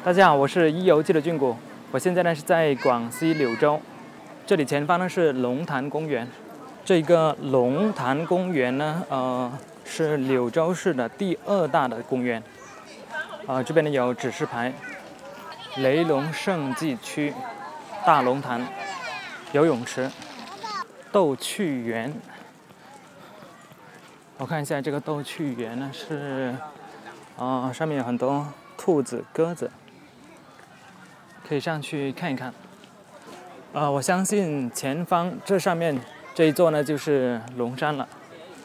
大家好，我是一游记的俊谷，我现在呢是在广西柳州，这里前方呢是龙潭公园。这个龙潭公园呢，是柳州市的第2大的公园。这边呢有指示牌，雷龙盛祭区、大龙潭、游泳池、逗趣园。我看一下这个逗趣园呢是，上面有很多兔子、鸽子。可以上去看一看。我相信前方这上面这一座呢就是龙山了。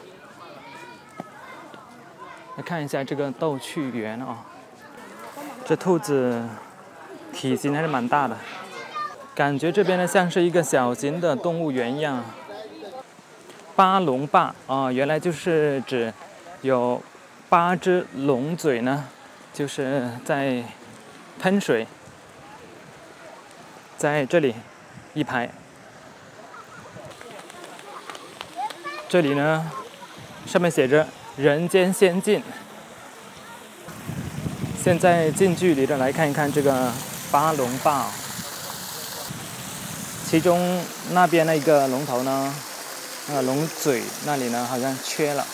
来看一下这个逗趣园啊，这兔子体型还是蛮大的，感觉这边呢像是一个小型的动物园一样。八龙坝原来就是指有8只龙嘴呢，就是在喷水。在这里一排，这里呢上面写着人间仙境。现在近距离的来看一看这个八龙坝，其中那边那个龙头呢，龙嘴那里呢好像缺了。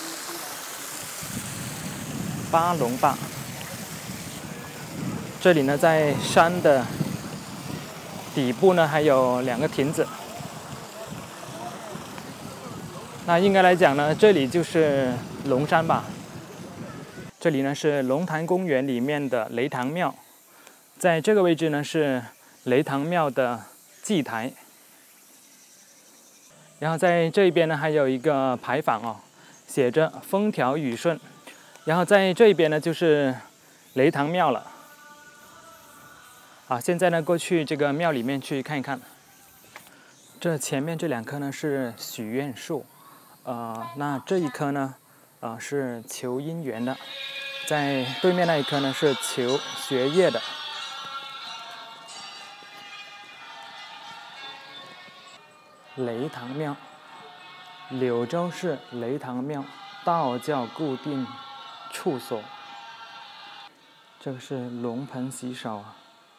八龙坝，这里呢在山的底部呢还有2个亭子，那应该来讲呢，这里就是龙山吧。这里呢是龙潭公园里面的雷堂庙，在这个位置呢是雷堂庙的祭台，然后在这边呢还有一个牌坊写着风调雨顺，然后在这边呢就是雷堂庙了。现在呢过去这个庙里面去看一看。这前面这2棵呢是许愿树，那这一棵呢，是求姻缘的，在对面那一棵呢是求学业的。雷堂庙，柳州市雷堂庙道教固定处所。这个是龙盆洗手啊。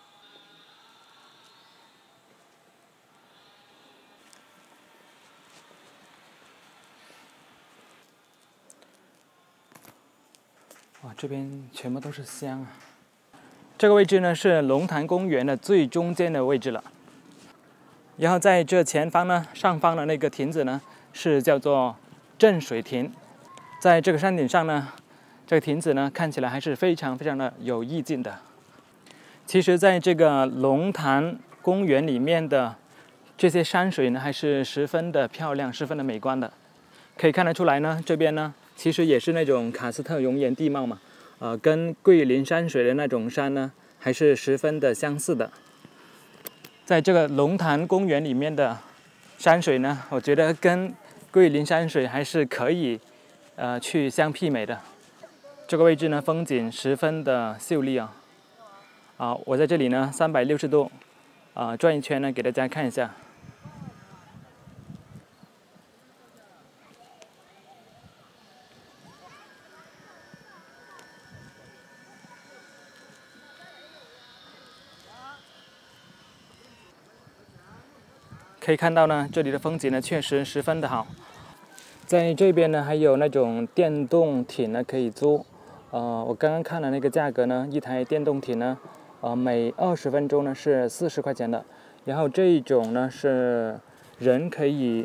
哇，这边全部都是香啊！这个位置呢是龙潭公园的最中间的位置了。然后在这前方呢，上方的那个亭子呢是叫做镇水亭。在这个山顶上呢，这个亭子呢看起来还是非常非常的有意境的。其实，在这个龙潭公园里面的这些山水呢，还是十分的漂亮，十分的美观的。可以看得出来呢，这边呢。其实也是那种喀斯特熔岩地貌嘛，跟桂林山水的那种山呢，还是十分的相似的。在这个龙潭公园里面的山水呢，我觉得跟桂林山水还是可以，去相媲美的。这个位置呢，风景十分的秀丽啊。我在这里呢，360度，转一圈呢，给大家看一下。可以看到呢，这里的风景呢确实十分的好。在这边呢，还有那种电动艇呢可以租。我刚刚看了那个价格呢，一台电动艇呢，每20分钟呢是40块钱的。然后这一种呢是人可以，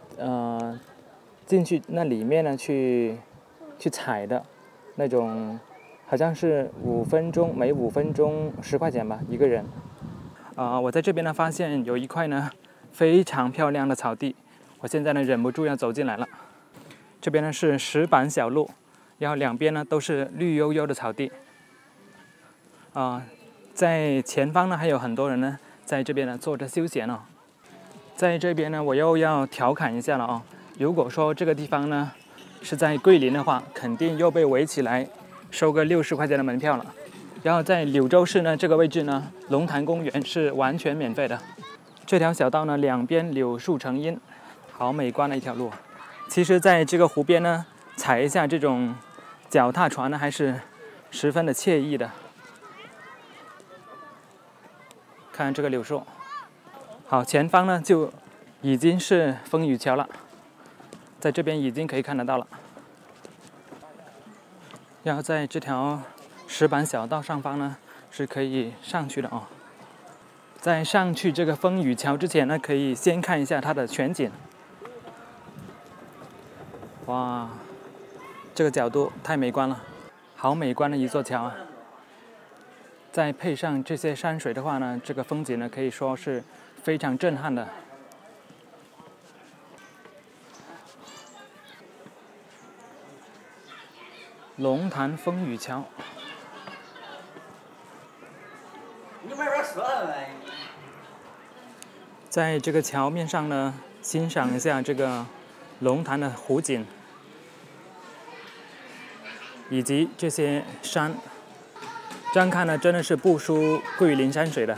进去那里面呢去踩的，那种好像是5分钟，每5分钟10块钱吧，一个人。我在这边呢发现有一块呢。非常漂亮的草地，我现在呢忍不住要走进来了。这边呢是石板小路，然后2边呢都是绿油油的草地。在前方呢还有很多人呢在这边呢坐着休闲哦。在这边呢我又要调侃一下了如果说这个地方呢是在桂林的话，肯定又被围起来收个60块钱的门票了。然后在柳州市呢这个位置呢，龙潭公园是完全免费的。这条小道呢，2边柳树成荫，好美观的一条路。其实，在这个湖边呢，踩一下这种脚踏船呢，还是十分的惬意的。 看这个柳树。好，前方呢就已经是风雨桥了，在这边已经可以看得到了。然后在这条石板小道上方呢是可以上去的哦。在上去这个风雨桥之前呢，可以先看一下它的全景。哇，这个角度太美观了，好美观的一座桥啊！再配上这些山水的话呢，这个风景呢可以说是非常震撼的。龙潭风雨桥。在这个桥面上呢，欣赏一下这个龙潭的湖景，以及这些山。这样看呢，真的是不输桂林山水的。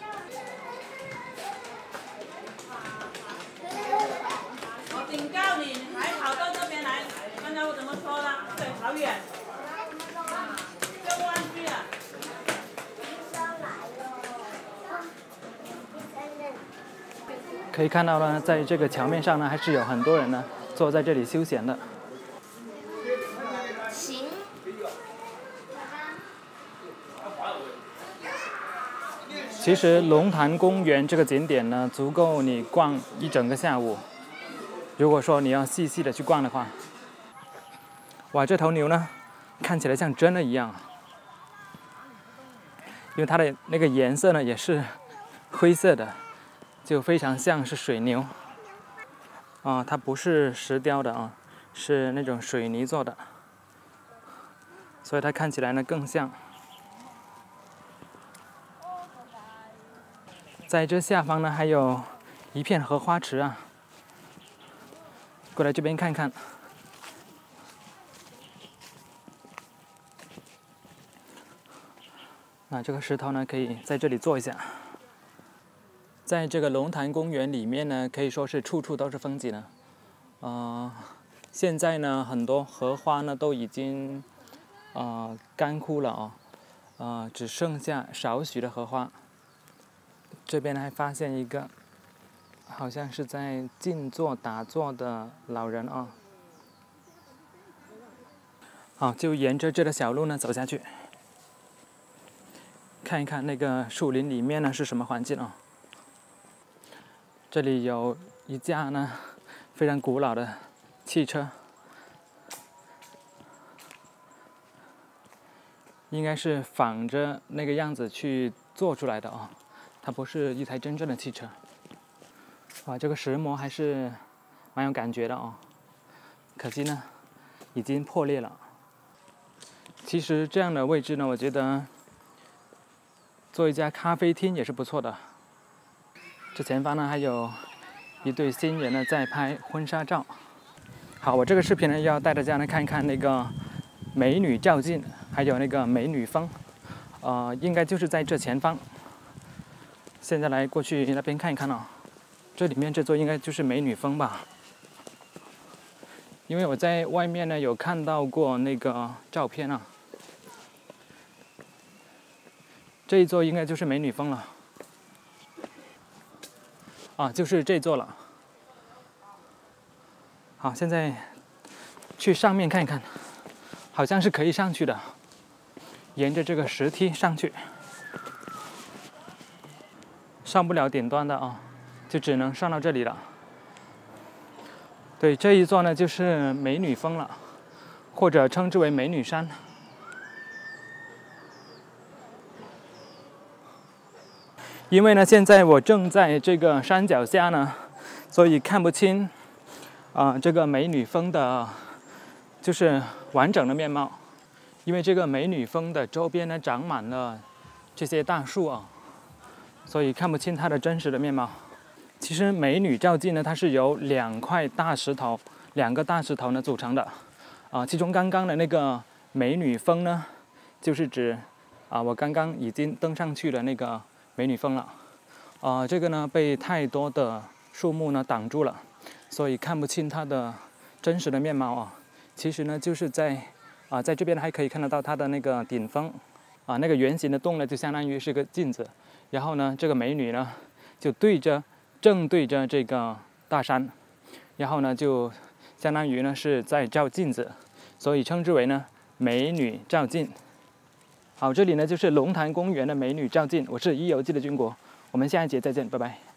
我警告你，你还跑到这边来，刚才我怎么说的？对，好远，就弯去了。 可以看到呢，在这个桥面上呢，还是有很多人呢坐在这里休闲的。 行。 其实龙潭公园这个景点呢，足够你逛一整个下午。如果说你要细细的去逛的话，哇，这头牛呢，看起来像真的一样，因为它的那个颜色呢也是灰色的，就非常像是水牛。啊，它不是石雕的啊，是那种水泥做的，所以它看起来呢更像。在这下方呢，还有一片荷花池啊，过来这边看看。那这个石头呢，可以在这里坐一下。在这个龙潭公园里面呢，可以说是处处都是风景了。现在呢，很多荷花呢都已经干枯了啊，只剩下少许的荷花。这边还发现一个，好像是在静坐打坐的老人啊。好，就沿着这个小路呢走下去，看一看那个树林里面呢是什么环境啊。这里有一架呢非常古老的汽车，应该是仿着那个样子去做出来的啊。它不是一台真正的汽车。哇，这个石磨还是蛮有感觉的哦，可惜呢已经破裂了。其实这样的位置呢，我觉得做一家咖啡厅也是不错的。这前方呢还有一对新人呢在拍婚纱照。好，我这个视频呢要带大家呢看一看那个美女照镜，还有那个美女峰，应该就是在这前方。现在来过去那边看一看啊，这里面这座应该就是美女峰吧？因为我在外面呢有看到过那个照片啊，这一座应该就是美女峰了。啊，就是这座了。好，现在去上面看一看，好像是可以上去的，沿着这个石梯上去。上不了顶端的啊，就只能上到这里了。对，这一座呢就是美女峰了，或者称之为美女山。因为呢，现在我正在这个山脚下呢，所以看不清这个美女峰的，就是完整的面貌。因为这个美女峰的周边呢长满了这些大树啊。所以看不清它的真实的面貌。其实美女照镜呢，它是由两个大石头呢组成的，其中刚刚的那个美女峰呢，就是指我刚刚已经登上去的那个美女峰了，这个呢被太多的树木呢挡住了，所以看不清它的真实的面貌啊。其实呢就是在这边还可以看得到它的那个顶峰， 那个圆形的洞呢，就相当于是个镜子。然后呢，这个美女呢，就正对着这个大山，然后呢，就相当于呢是在照镜子，所以称之为呢美女照镜。好，这里呢就是龙潭公园的美女照镜。我是一游记的军国，我们下一节再见，拜拜。